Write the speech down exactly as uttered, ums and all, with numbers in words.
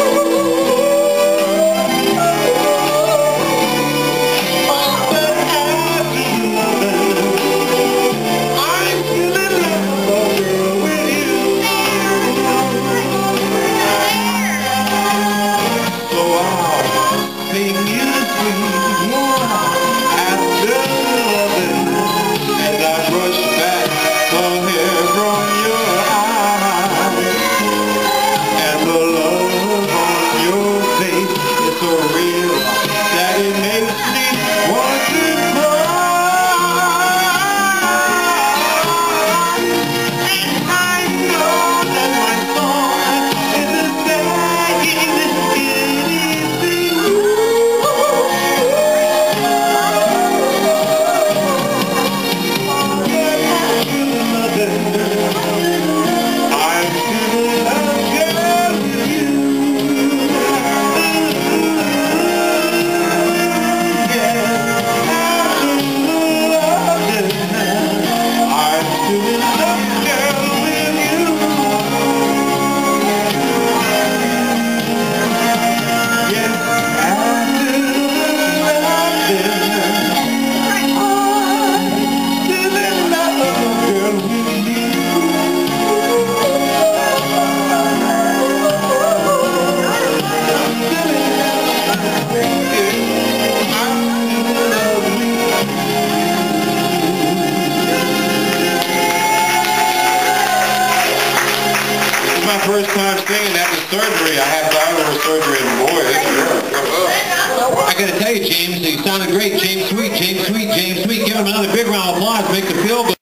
My first time singing after surgery. I had thyroid surgery, and boy, this hurt. I got to tell you, James, you sounded great. James Sweet, James Sweet, James Sweet. Give him another big round of applause. Makes it feel good.